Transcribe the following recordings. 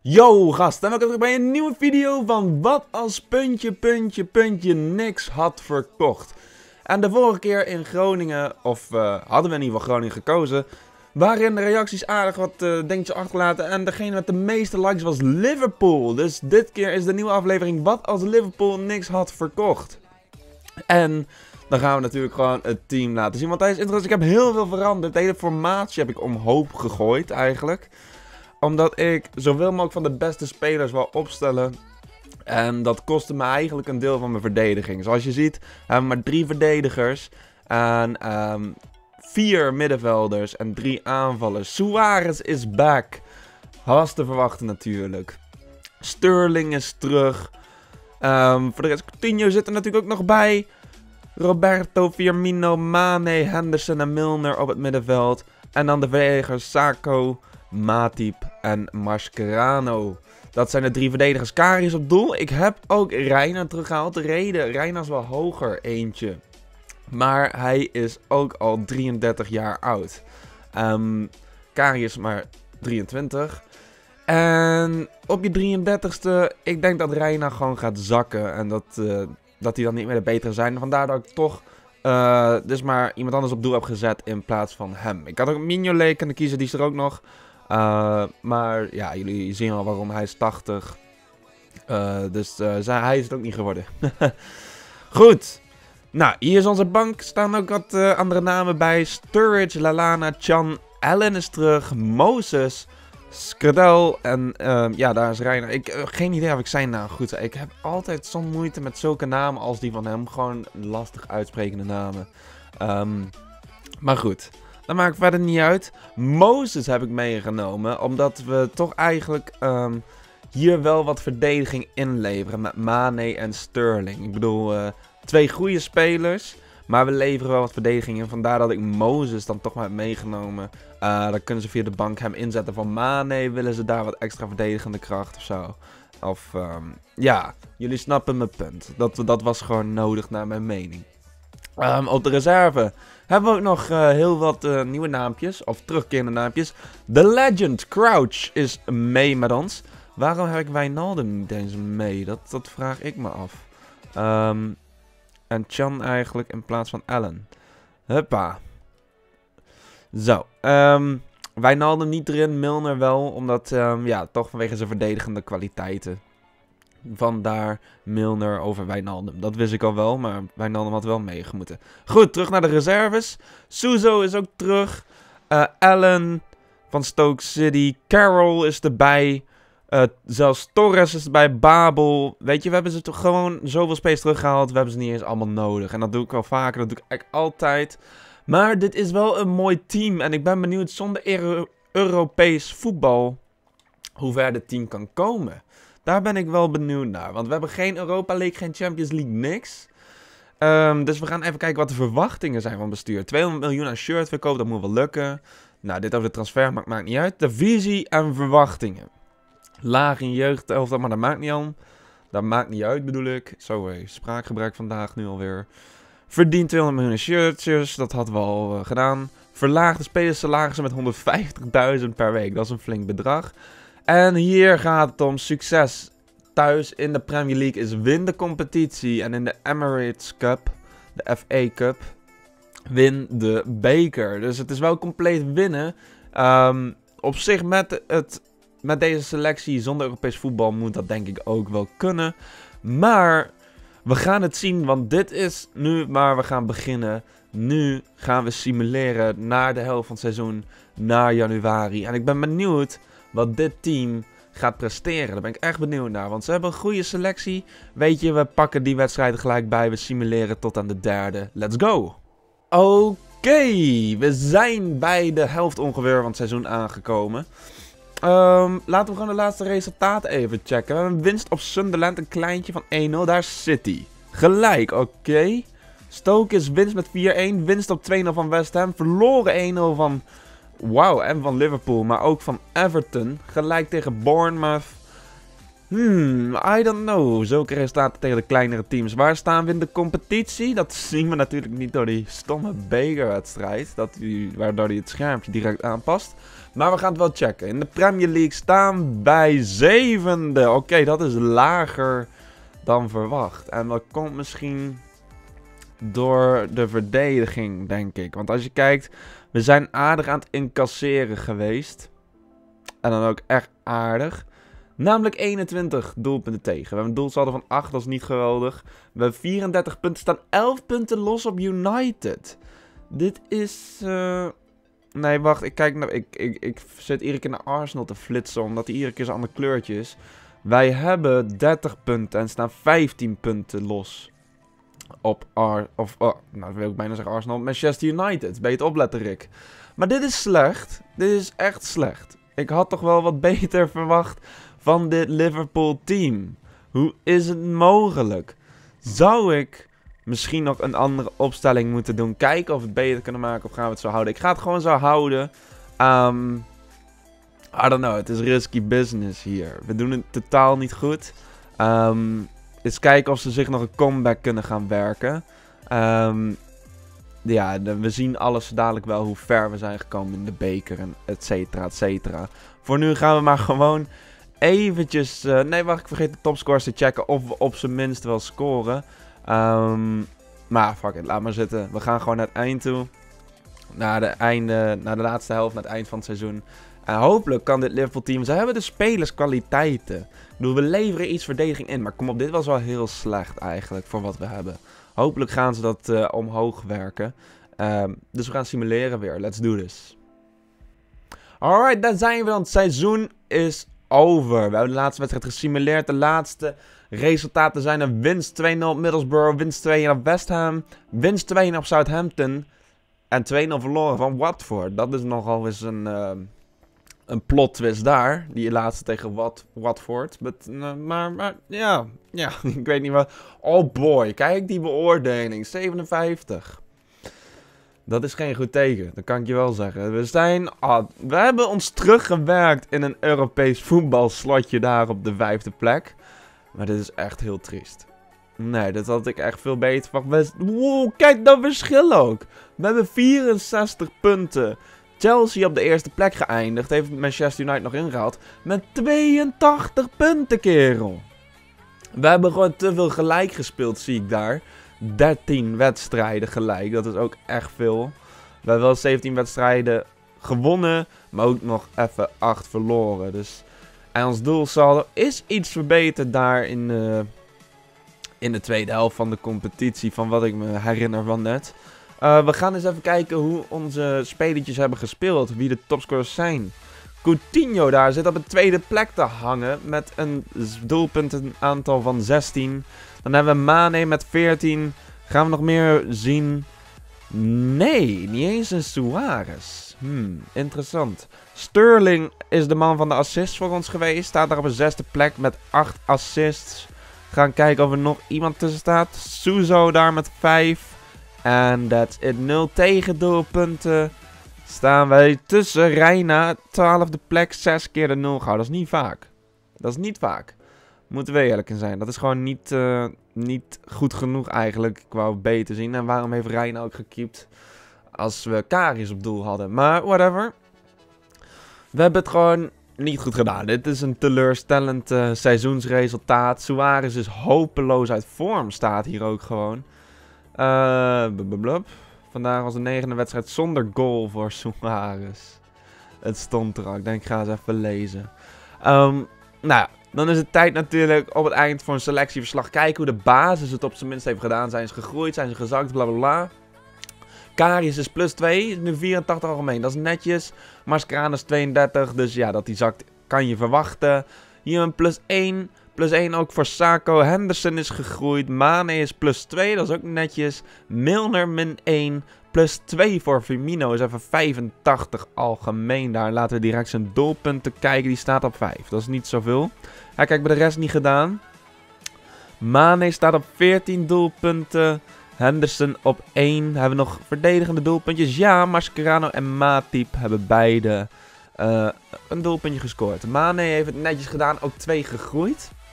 Yo gast, en welkom terug bij een nieuwe video van wat als niks had verkocht. En de vorige keer in Groningen, hadden we in ieder geval Groningen gekozen, waarin de reacties aardig wat dingetjes achterlaten. En degene met de meeste likes was Liverpool. Dus dit keer is de nieuwe aflevering wat als Liverpool niks had verkocht. En dan gaan we natuurlijk gewoon het team laten zien. Want tijdens intro, ik heb heel veel veranderd. De hele formatie heb ik omhoog gegooid eigenlijk. Omdat ik zoveel mogelijk van de beste spelers wil opstellen. En dat kostte me eigenlijk een deel van mijn verdediging. Zoals je ziet hebben we maar 3 verdedigers. En 4 middenvelders en 3 aanvallers. Suarez is back. Was te verwachten natuurlijk. Sterling is terug. Voor de rest, Coutinho zit er natuurlijk ook nog bij. Roberto, Firmino, Mane, Henderson en Milner op het middenveld. En dan de verdedigers Sakho, Matip en Mascherano. Dat zijn de 3 verdedigers. Karius op doel. Ik heb ook Reina teruggehaald. De reden, Reina is wel hoger eentje. Maar hij is ook al 33 jaar oud. Karius maar 23. En op je 33ste, ik denk dat Reina gewoon gaat zakken. En dat hij dan niet meer de betere zijn. Vandaar dat ik toch dus maar iemand anders op doel heb gezet in plaats van hem. Ik had ook Mignolet kunnen kiezen, die is er ook nog. Maar ja, jullie zien al waarom. Hij is 80. Dus hij is het ook niet geworden. Goed. Nou, hier is onze bank. Staan ook wat andere namen bij. Sturridge, Lallana, Can, Allen is terug. Moses, Skradel en ja, daar is Reina. Ik heb geen idee of ik zijn naam goed zei. Ik heb altijd zo'n moeite met zulke namen als die van hem. Gewoon lastig uitsprekende namen. Maar goed. Dat maakt verder niet uit. Moses heb ik meegenomen. Omdat we toch eigenlijk hier wel wat verdediging inleveren. Met Mane en Sterling. Ik bedoel, 2 goede spelers. Maar we leveren wel wat verdediging in. Vandaar dat ik Moses dan toch maar heb meegenomen. Dan kunnen ze via de bank hem inzetten van Mane. Willen ze daar wat extra verdedigende kracht of zo. Of ja, jullie snappen mijn punt. Dat was gewoon nodig naar mijn mening. Op de reserve hebben we ook nog heel wat nieuwe naampjes. Of terugkerende naampjes. The Legend Crouch is mee met ons. Waarom heb ik Wijnaldum niet eens mee? Dat vraag ik me af. En Can eigenlijk in plaats van Allen. Huppa. Zo. Wijnaldum niet erin, Milner wel. Omdat, ja, toch vanwege zijn verdedigende kwaliteiten. Vandaar Milner over Wijnaldum. Dat wist ik al wel, maar Wijnaldum had wel meegemoeten. Goed, terug naar de reserves. Suso is ook terug. Allen van Stoke City. Carroll is erbij. Zelfs Torres is erbij. Babel. Weet je, we hebben ze toch gewoon zoveel spelers teruggehaald. We hebben ze niet eens allemaal nodig. En dat doe ik wel vaker. Dat doe ik eigenlijk altijd. Maar dit is wel een mooi team. En ik ben benieuwd zonder Europees voetbal hoe ver dit team kan komen. Daar ben ik wel benieuwd naar. Want we hebben geen Europa League, geen Champions League, niks. Dus we gaan even kijken wat de verwachtingen zijn van bestuur. 200 miljoen aan shirt verkoop, dat moet wel lukken. Nou, dit over de transfermarkt maakt niet uit. De visie en verwachtingen. Laag in jeugdelftal, maar dat maakt niet aan. Dat maakt niet uit, bedoel ik. Zo, spraakgebruik vandaag nu alweer. Verdient 200 miljoen shirtjes, dat hadden we al gedaan. Verlaagde spelersalarissen met 150.000 per week, dat is een flink bedrag. En hier gaat het om succes thuis in de Premier League is win de competitie. En in de Emirates Cup, de FA Cup, win de beker. Dus het is wel compleet winnen. Op zich met deze selectie zonder Europees voetbal moet dat denk ik ook wel kunnen. Maar we gaan het zien, want dit is nu waar we gaan beginnen. Nu gaan we simuleren naar de helft van het seizoen, naar januari. En ik ben benieuwd wat dit team gaat presteren. Daar ben ik echt benieuwd naar. Want ze hebben een goede selectie. Weet je, we pakken die wedstrijden gelijk bij. We simuleren tot aan de 3e. Let's go! Oké, we zijn bij de helft ongeveer van het seizoen aangekomen. Laten we gewoon de laatste resultaten even checken. We hebben een winst op Sunderland, een kleintje van 1-0. Daar is City. Gelijk, oké. Stoke is winst met 4-1. Winst op 2-0 van West Ham. Verloren 1-0 van... Wauw, en van Liverpool, maar ook van Everton. Gelijk tegen Bournemouth. I don't know. Zulke resultaten tegen de kleinere teams. Waar staan we in de competitie? Dat zien we natuurlijk niet door die stomme bekerwedstrijd. Waardoor hij het schermpje direct aanpast. Maar we gaan het wel checken. In de Premier League staan bij 7e. Oké, dat is lager dan verwacht. En dat komt misschien door de verdediging, denk ik. Want als je kijkt, we zijn aardig aan het incasseren geweest. En dan ook echt aardig. Namelijk 21 doelpunten tegen. We hebben een doelsaldo van 8, dat is niet geweldig. We hebben 34 punten, staan 11 punten los op United. Dit is... Nee, wacht, ik kijk naar... Ik zit iedere keer naar Arsenal te flitsen, omdat hij iedere keer zo'n ander kleurtje is. Wij hebben 30 punten en staan 15 punten los op nou, dat wil ik bijna zeggen Arsenal. Manchester United. Beter opletten, Rick. Maar dit is slecht. Dit is echt slecht. Ik had toch wel wat beter verwacht van dit Liverpool team. Hoe is het mogelijk? Zou ik misschien nog een andere opstelling moeten doen? Kijken of we het beter kunnen maken of gaan we het zo houden? Ik ga het gewoon zo houden. I don't know, het is risky business hier. We doen het totaal niet goed. Eens kijken of ze zich nog een comeback kunnen gaan werken. Ja, we zien alles dadelijk wel hoe ver we zijn gekomen in de beker en et cetera, et cetera. Voor nu gaan we maar gewoon eventjes... nee, wacht, ik vergeet de topscores te checken of we op zijn minst wel scoren. Maar fuck it, laat maar zitten. We gaan gewoon naar het eind toe. Naar de laatste helft, naar het eind van het seizoen. En hopelijk kan dit Liverpool team... Ze hebben de spelerskwaliteiten. Ik bedoel, we leveren iets verdediging in. Maar kom op, dit was wel heel slecht eigenlijk voor wat we hebben. Hopelijk gaan ze dat omhoog werken. Dus we gaan simuleren weer. Let's do this. Alright, daar zijn we dan. Het seizoen is over. We hebben de laatste wedstrijd gesimuleerd. De laatste resultaten zijn een winst 2-0 op Middlesbrough. Winst 2-1 op West Ham. Winst 2-1 op Southampton. En 2-0 verloren van Watford. Dat is nogal eens een plot twist daar. Die laatste tegen Watford. Maar ja, ik weet niet wat. Oh boy, kijk die beoordeling. 57. Dat is geen goed teken, dat kan ik je wel zeggen. We hebben ons teruggewerkt in een Europees voetbalslotje daar op de 5e plek. Maar dit is echt heel triest. Nee, dat had ik echt veel beter verwacht. Wow, kijk dat verschil ook. We hebben 64 punten. Chelsea op de eerste plek geëindigd. Heeft Manchester United nog ingehaald. Met 82 punten, kerel. We hebben gewoon te veel gelijk gespeeld, zie ik daar. 13 wedstrijden gelijk. Dat is ook echt veel. We hebben wel 17 wedstrijden gewonnen. Maar ook nog even 8 verloren. Dus... En ons doelsaldo is iets verbeterd daar in de tweede helft van de competitie. Van wat ik me herinner van net. We gaan eens even kijken hoe onze spelertjes hebben gespeeld. Wie de topscorers zijn. Coutinho daar zit op een tweede plek te hangen. Met een doelpuntenaantal van 16. Dan hebben we Mane met 14. Gaan we nog meer zien? Nee, niet eens een Suarez. Interessant. Sterling is de man van de assists voor ons geweest. Staat daar op een 6e plek met 8 assists. Gaan kijken of er nog iemand tussen staat. Suso daar met 5. En that's it. 0 tegendoelpunten. Staan wij tussen Reina. 12e plek. 6 keer de 0 gehouden. Dat is niet vaak. Dat is niet vaak. Moeten we eerlijk in zijn. Dat is gewoon niet goed genoeg eigenlijk. Ik wou beter zien. En waarom heeft Reina ook gekiept als we Karius op doel hadden. Maar whatever. We hebben het gewoon niet goed gedaan. Dit is een teleurstellend seizoensresultaat. Suarez is hopeloos uit vorm. Staat hier ook gewoon. Vandaag was de 9e wedstrijd zonder goal voor Suarez. Het stond er al. Ik denk, ik ga eens even lezen. Nou ja, dan is het tijd natuurlijk op het eind voor een selectieverslag. Kijken hoe de basis het op zijn minst heeft gedaan. Zijn ze gegroeid, zijn ze gezakt, blablabla. Karius is plus 2, is nu 84 algemeen. Dat is netjes. Mascherano is 32, dus ja, dat die zakt kan je verwachten. Hier een plus 1. Plus 1 ook voor Sako. Henderson is gegroeid. Mane is plus 2, dat is ook netjes. Milner min 1. Plus 2 voor Firmino is even 85 algemeen daar. Laten we direct zijn doelpunten kijken. Die staat op 5. Dat is niet zoveel. Hij kijkt bij de rest niet gedaan. Mane staat op 14 doelpunten. Henderson op 1. Hebben we nog verdedigende doelpuntjes? Ja, Mascherano en Matip hebben beide een doelpuntje gescoord. Mane heeft het netjes gedaan. Ook 2 gegroeid.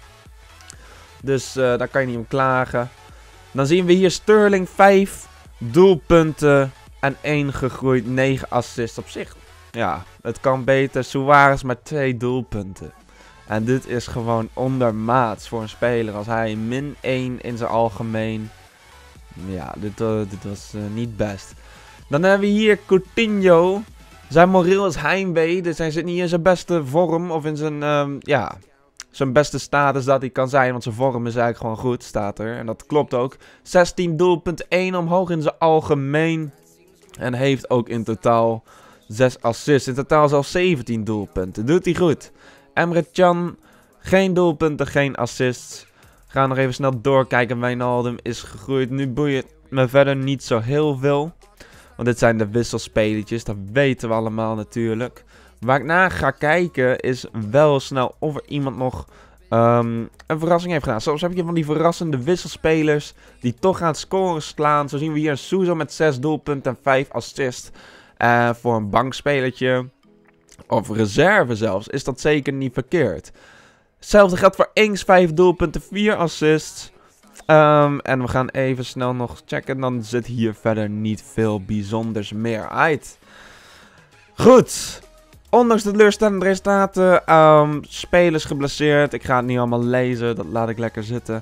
Dus daar kan je niet om klagen. Dan zien we hier Sterling 5 doelpunten en 1 gegroeid, 9 assists op zich. Ja, het kan beter. Suarez maar 2 doelpunten. En dit is gewoon ondermaats voor een speler. Als hij -1 in zijn algemeen. Ja, dit was niet best. Dan hebben we hier Coutinho. Zijn moreel is heimwee. Dus hij zit niet in zijn beste vorm. Of in zijn, zijn beste status dat hij kan zijn. Want zijn vorm is eigenlijk gewoon goed, staat er. En dat klopt ook. 16 doelpunten, 1 omhoog in zijn algemeen. En heeft ook in totaal 6 assists. In totaal zelfs 17 doelpunten. Doet hij goed. Emre Can, geen doelpunten, geen assists. Gaan nog even snel doorkijken. Wijnaldum is gegroeid. Nu boeit me verder niet zo heel veel. Want dit zijn de wisselspelertjes. Dat weten we allemaal natuurlijk. Waar ik naar ga kijken is wel snel of er iemand nog een verrassing heeft gedaan. Soms heb je van die verrassende wisselspelers die toch gaan scoren slaan. Zo zien we hier een Sousa met 6 doelpunten en 5 assists. Voor een bankspelertje of reserve zelfs is dat zeker niet verkeerd. Hetzelfde geldt voor Ings, 5 doelpunten, 4 assists. En we gaan even snel nog checken. Dan zit hier verder niet veel bijzonders meer uit. Goed. Ondanks de teleurstellende resultaten. Spelers geblesseerd. Ik ga het niet allemaal lezen. Dat laat ik lekker zitten.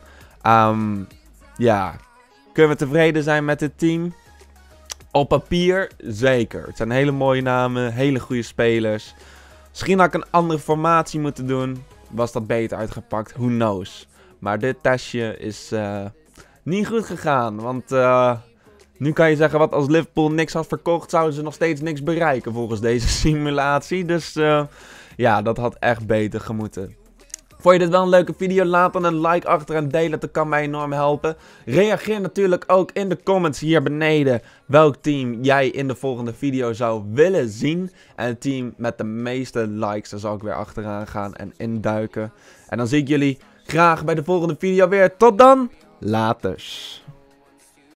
Ja. Kunnen we tevreden zijn met dit team? Op papier zeker. Het zijn hele mooie namen. Hele goede spelers. Misschien had ik een andere formatie moeten doen. Was dat beter uitgepakt? Who knows? Maar dit testje is niet goed gegaan. Want nu kan je zeggen, wat als Liverpool niks had verkocht, zouden ze nog steeds niks bereiken volgens deze simulatie. Dus ja, dat had echt beter gemoeten. Vond je dit wel een leuke video? Laat dan een like achter en deel het. Dat kan mij enorm helpen. Reageer natuurlijk ook in de comments hier beneden welk team jij in de volgende video zou willen zien. En het team met de meeste likes, daar zal ik weer achteraan gaan en induiken. En dan zie ik jullie graag bij de volgende video weer. Tot dan, laters.